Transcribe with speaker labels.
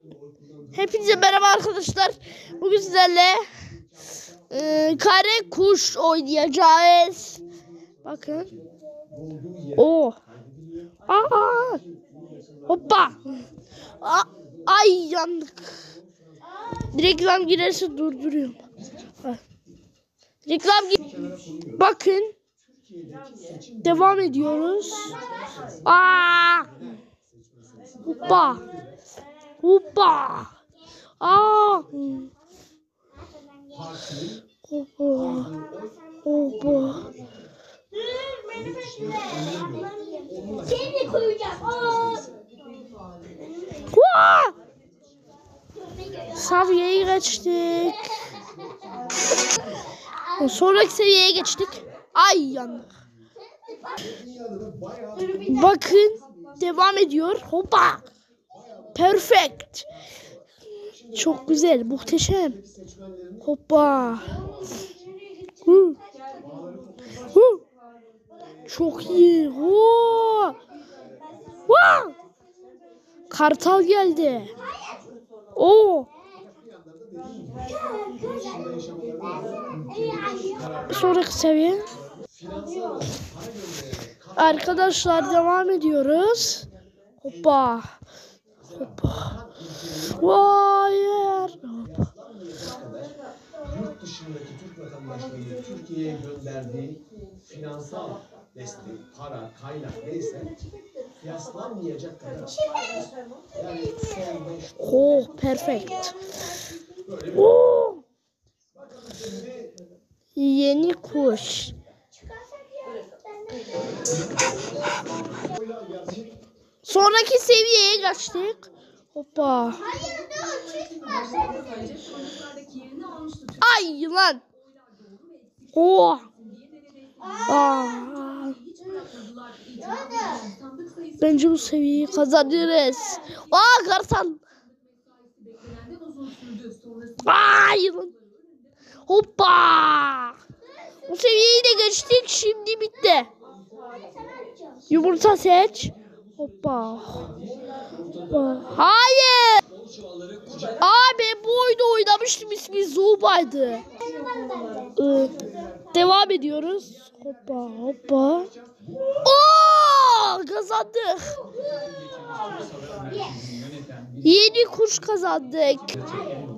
Speaker 1: Hepinize merhaba arkadaşlar. Bugün sizlerle kare kuş oynayacağız. Bakın. O. Aa. Hoppa. Ay yandık. Reklam girerse durduruyorum. Bakın. Devam ediyoruz. Aa. Hoppa. Hoppa. Aa. Hoppa. Hoppa.
Speaker 2: Seni koyacağım.
Speaker 1: Seviyeye geçtik. Sonraki seviyeye geçtik. Ay yandık. Bakın devam ediyor. Hoppa. Perfect. Çok güzel, muhteşem. Hoppa. Çok iyi. Kartal geldi. Sonraki seviye. Arkadaşlar devam ediyoruz. Hoppa. Hoppa. Hayır.
Speaker 3: Yurt dışındaki Türk vatandaşlarının Türkiye'ye gönderdiği finansal destek, para, kaynak neyse kıyaslanmayacak kadar. Yani son 5
Speaker 1: Perfect.
Speaker 3: Bakalım
Speaker 1: Yeni kuş. Sonraki seviyeye geçtik. Hoppa. Ay lan. Bence bu seviyeyi kazanırız. Kartal. Ay lan. Hoppa. Bu seviyeyi de geçtik. Şimdi bitti. Yumurta seç. Hoppa. Hayır. Ben bu oyunu oynamıştım. İsmi Zuba'ydı. Devam ediyoruz. Hoppa hoppa. Kazandık. Yeni kuş kazandık.